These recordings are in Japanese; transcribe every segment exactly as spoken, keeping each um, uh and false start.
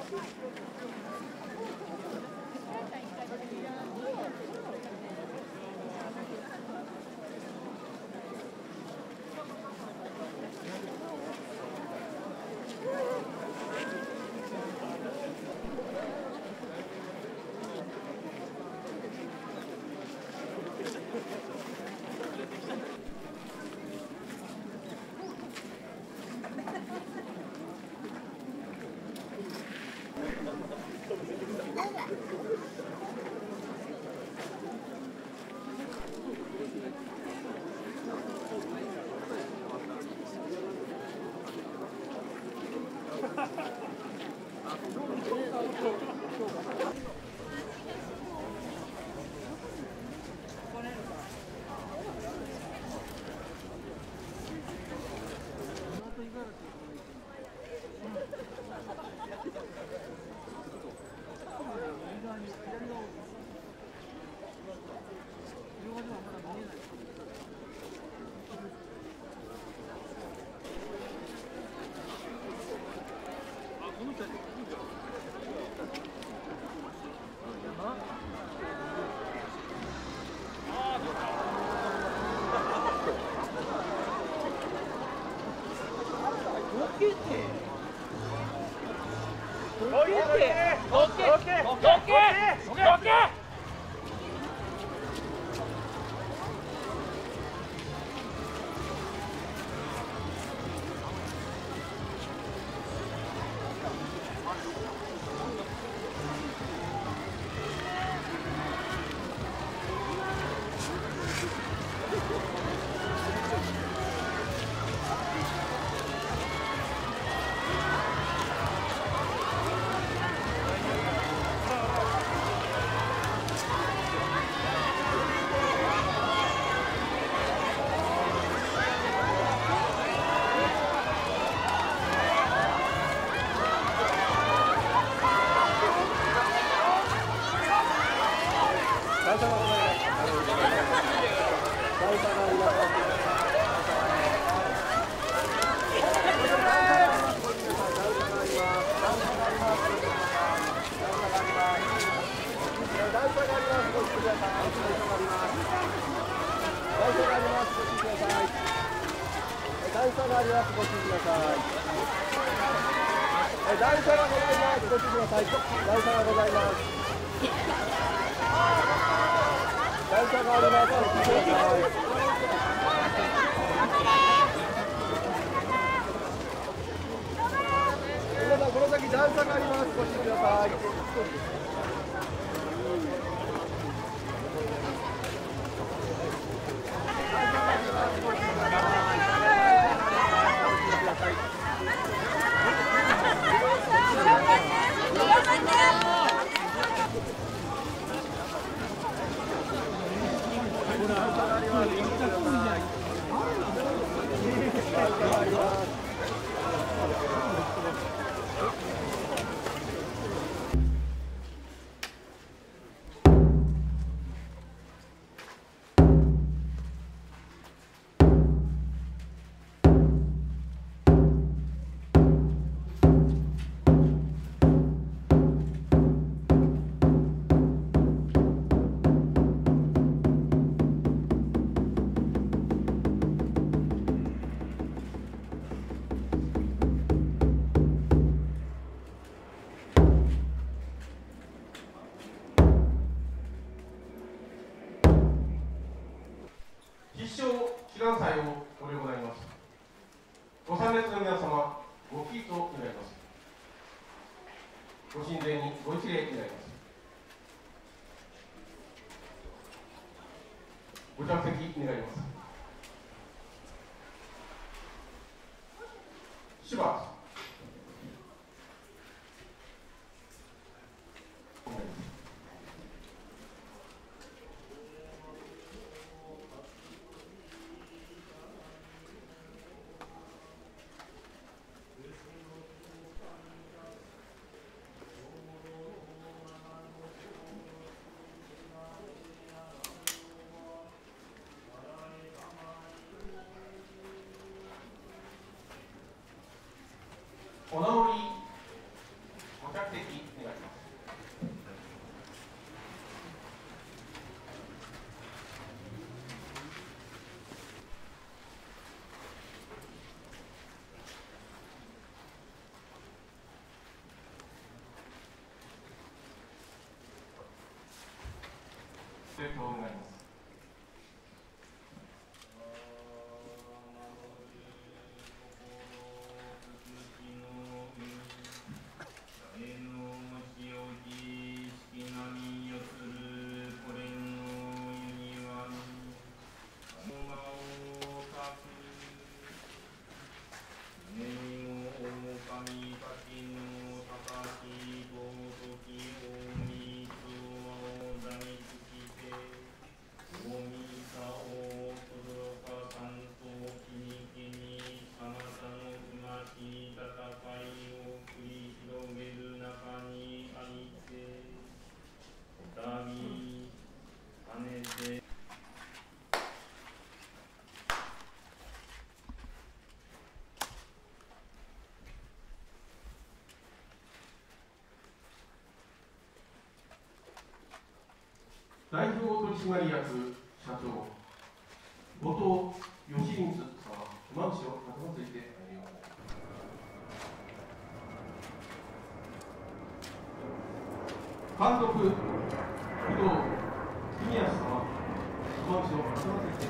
「 願います。代表取締役社長、後藤義光様、熊氏をまついてまいります。監督、工藤公康様、熊氏をまついてまいります。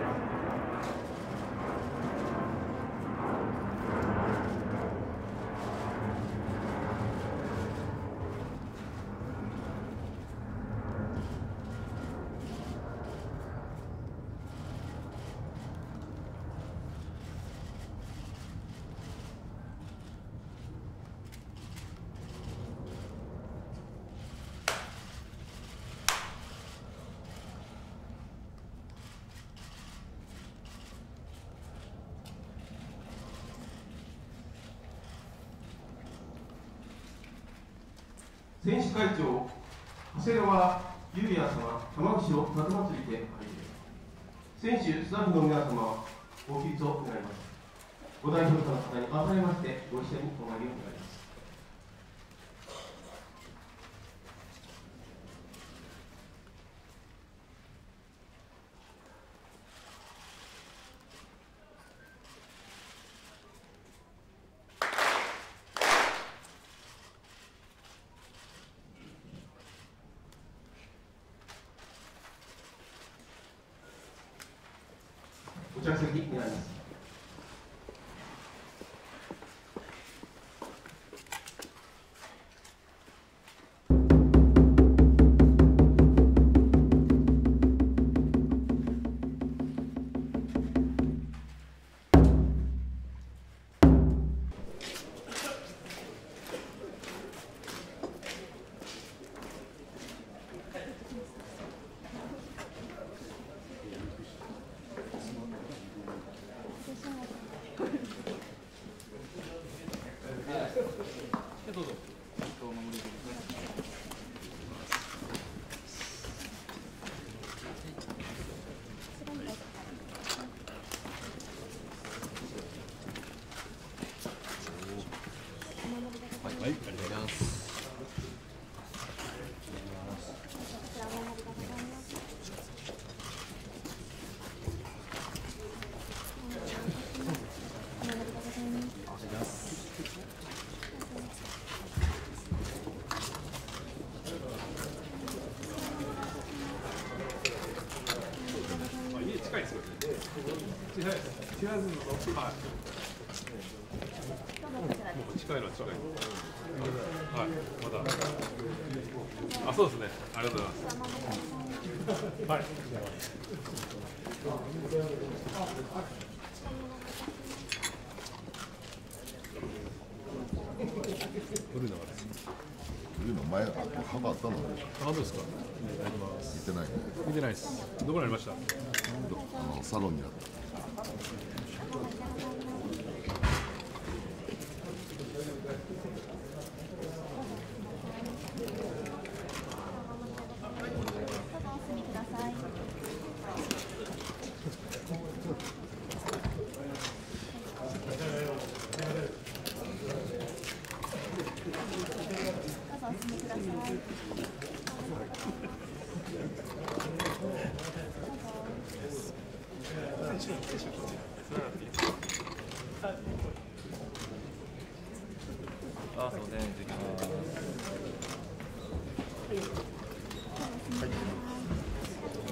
選手会長、長谷川裕也様、玉串をまつまついてまいります。選手、スタッフの皆様、ご起立を願います。ご代表者の方に改めまして、ご一緒にお参りを願います。お着席になります。どうぞ。はい、はい、ありがとうございます。近いですよね。近いです。近いです。はい。もう近いのは近い。はい。まだ。あ、そうですね。ありがとうございます。はい。ブルーのあれ。ブルーの前歯があったの。あ、どうですか。見てないね。見てないです。どこにありました。あのサロンにあった。あ、すみません。できます。はい。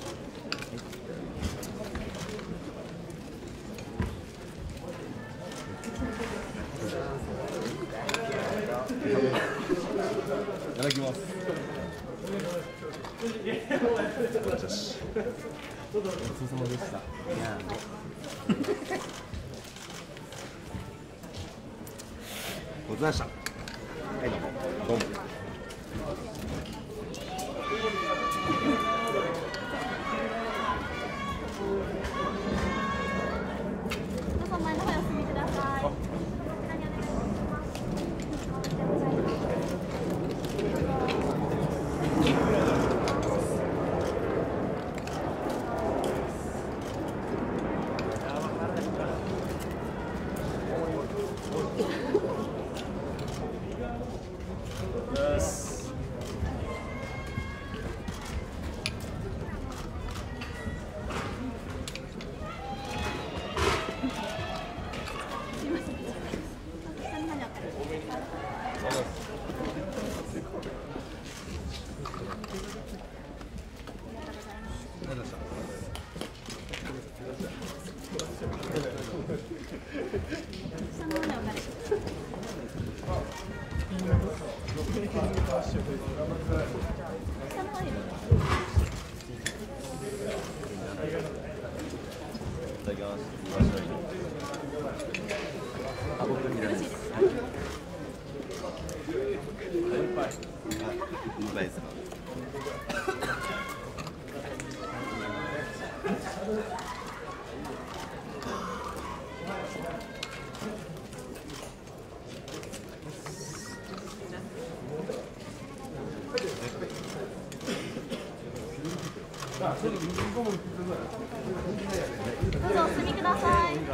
ただきます。よし。ごちそうさまでした。ごちそうさまでした。はい、どうも。どうも。 どうぞ前の方へお進みください。どうぞお進みください。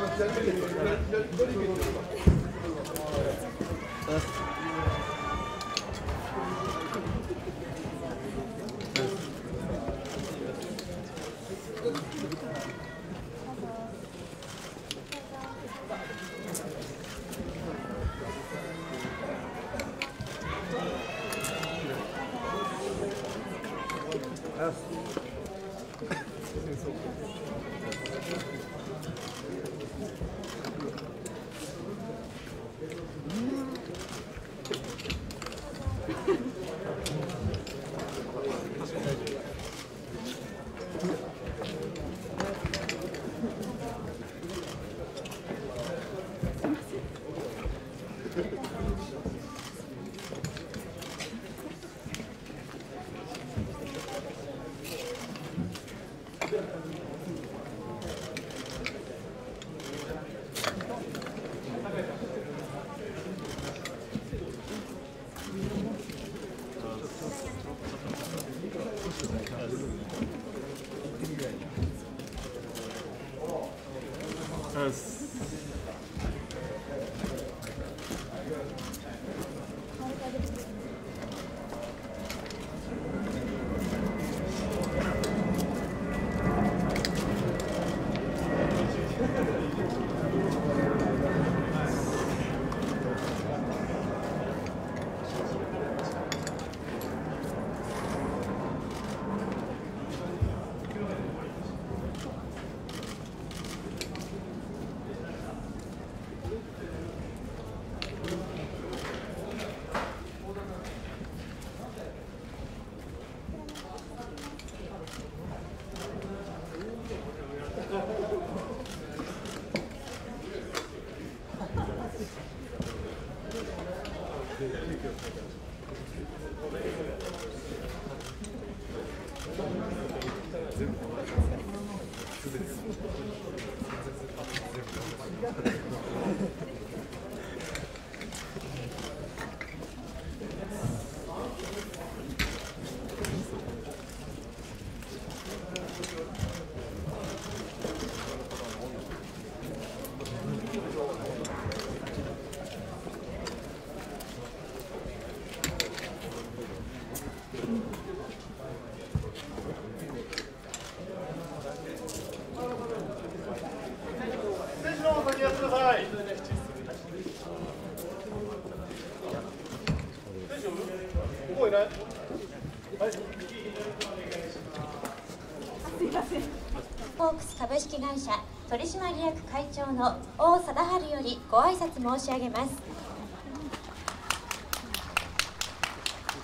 ホークス株式会社取締役会長の王貞治よりご挨拶申し上げます。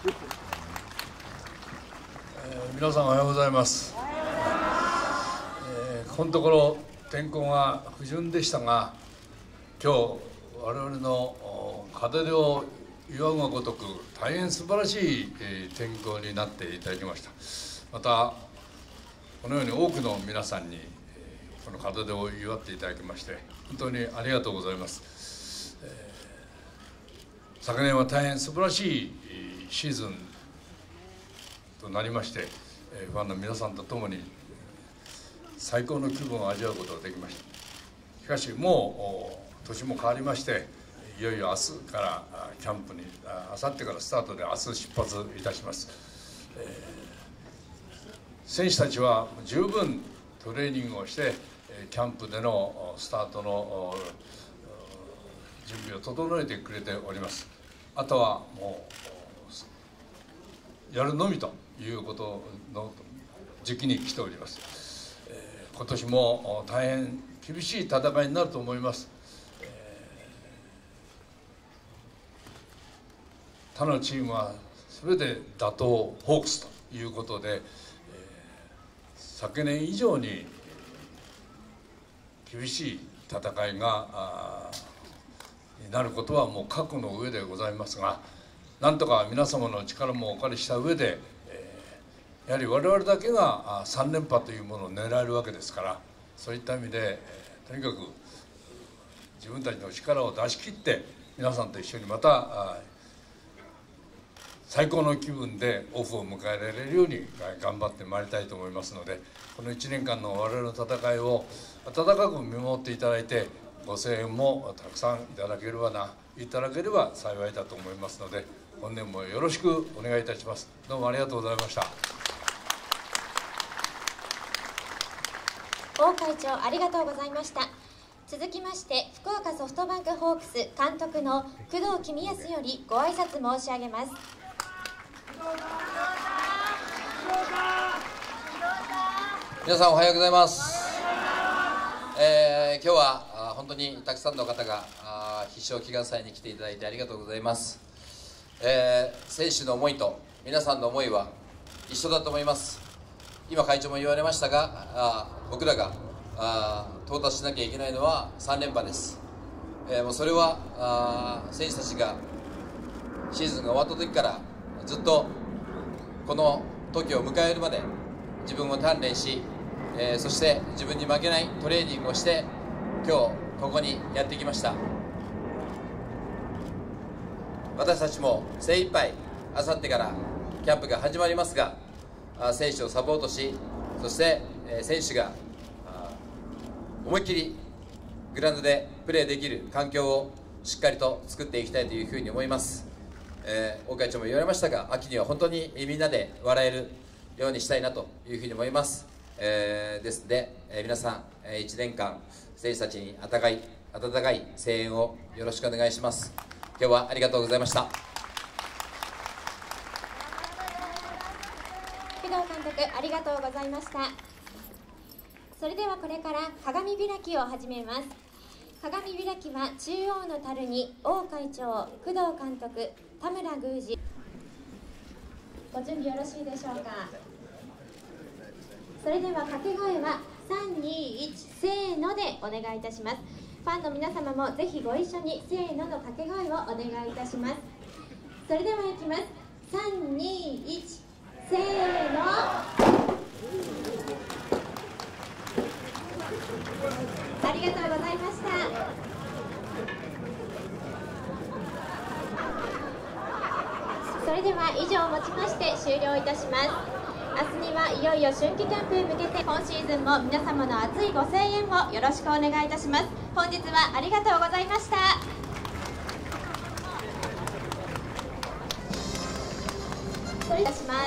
えー、皆さんおはようございます。えー、このところ天候が不順でしたが、今日我々の門出を祝うがごとく大変素晴らしい天候になっていただきました。またこのように多くの皆さんにこの門出を祝っていただきまして本当にありがとうございます。えー、昨年は大変素晴らしいシーズンとなりまして、ファンの皆さんと共に最高の気分を味わうことができました。しかしもう年も変わりまして、いよいよ明日からキャンプに、あさってからスタートで明日出発いたします。えー、選手たちは十分トレーニングをしてキャンプでのスタートの準備を整えてくれております。あとはもうやるのみということの時期に来ております。えー、今年も大変厳しい戦いになると思います。他のチームは全て打倒ホークスということで、えー、昨年以上に厳しい戦いがになることはもう覚悟の上でございますが、なんとか皆様の力もお借りした上で、えー、やはり我々だけがさん連覇というものを狙えるわけですから、そういった意味で、えー、とにかく自分たちの力を出し切って皆さんと一緒にまた最高の気分でオフを迎えられるように頑張ってまいりたいと思いますので、このいちねんかんの我々の戦いを温かく見守っていただいて、ご声援もたくさんいただければないただければ幸いだと思いますので、本年もよろしくお願いいたします。どうもありがとうございました。 王会長ありがとうございました。続きまして福岡ソフトバンクホークス監督の工藤公康よりご挨拶申し上げます。 皆さんおはようございます。えー、今日は本当にたくさんの方が必勝祈願祭に来ていただいてありがとうございます。えー、選手の思いと皆さんの思いは一緒だと思います。今会長も言われましたが、あ僕らがあ到達しなきゃいけないのはさん連覇です。えー、もうそれはあ選手たちがシーズンが終わった時からずっとこの時を迎えるまで自分を鍛錬し、えー、そして自分に負けないトレーニングをして今日ここにやってきました。私たちも精一杯あさってからキャンプが始まりますが、選手をサポートし、そして、えー、選手が思いっきりグラウンドでプレーできる環境をしっかりと作っていきたいというふうに思います。えー、大会長も言われましたが、秋には本当にみんなで笑えるようにしたいなというふうに思います。えー、ですので、えー、皆さん、えー、いちねんかん選手たちに温かい温かい声援をよろしくお願いします。今日はありがとうございました。 工藤監督ありがとうございました。それではこれから鏡開きを始めます。鏡開きは中央の樽に王会長、工藤監督、田村宮司、ご準備よろしいでしょうか。それでは掛け声はさんにいちせーのでお願いいたします。ファンの皆様もぜひご一緒にせーのの掛け声をお願いいたします。それではいきます。さんにいちせーの。ありがとうございました。それでは以上をもちまして終了いたします。明日にはいよいよ春季キャンプへ向けて今シーズンも皆様の熱いご声援をよろしくお願いいたします。本日はありがとうございました。失礼いたします。